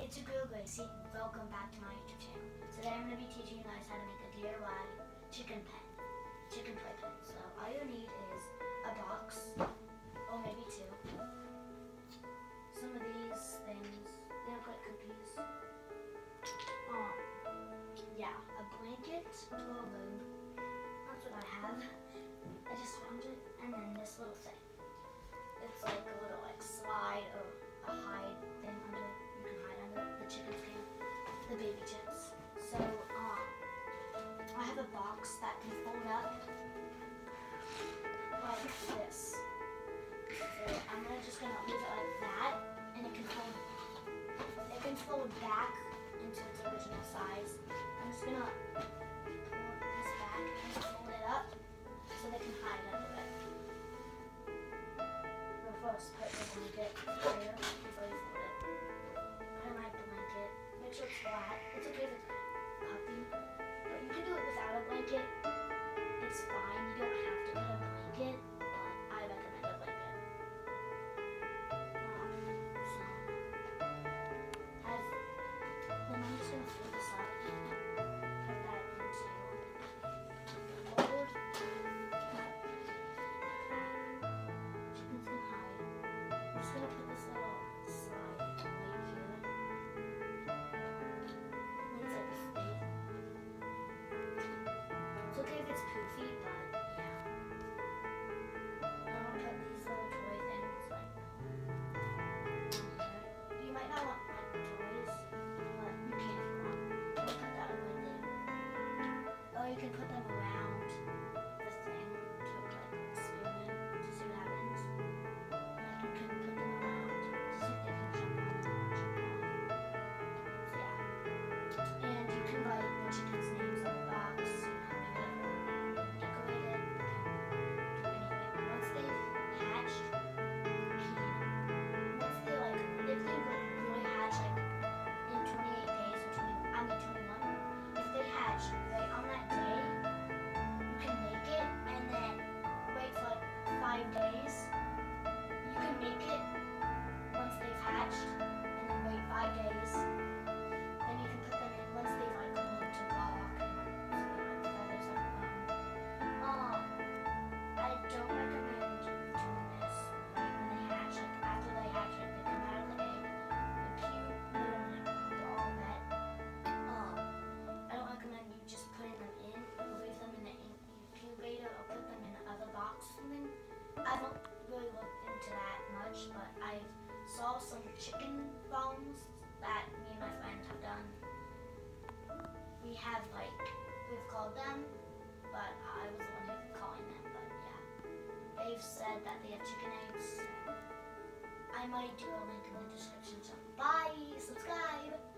it's your girl Gracie. Welcome back to my YouTube channel. Today I'm going to be teaching you guys how to make a DIY chicken playpen. So all you need is a box, or maybe two. Some of these things, they look like cookies. Yeah, a blanket or a load. That's what I have. I just found it, and then this little thing. It's like a little slide or a hide thing under. You can hide under the chicken skin, the baby chicks. So I have a box that can fold up like this. So I'm just gonna leave it like that, and it can fold back into its original size. I'm just gonna pull this back and fold it up so they can hide under it. First, put the blanket here before you fold it. Put my blanket. Make sure it's flat. It's okay if it's puffy, but you can do it without a blanket. It's fine. You don't have to put a blanket, but I recommend a blanket. Then I'm just gonna fold this up. Put that into fold. I'm just gonna put this little slide right here. It's like a space. It's okay if it's poofy, but yeah. I'm gonna put these little toy things like you might not want toys, but you can if you want. I'll put that right there. Or you can put them around the thing to experiment to see what happens. You can put them around to see if they can jump on. So yeah. And you can write the chicken's names on the box. You can do whatever. Decorate it. Do anything. Once they've hatched, if they really hatch in 28 days or 21, if they hatch right on that day, you can make it and then wait for 5 days. You can make it once they've hatched, and then wait 5 days. Then you can put them in once they've learned to walk and feathers everywhere. I don't recommend doing this right when they hatch. After they hatch, they come out of the egg. They're cute, they're all wet. I don't recommend you just putting them in, leave them in the incubator, or put them in another box or something. I don't really look into that much, but I saw some chicken bones that me and my friend have done. We've called them, but I was the one who's calling them, but yeah. They've said that they have chicken eggs. I might do a link in the description, so bye, subscribe!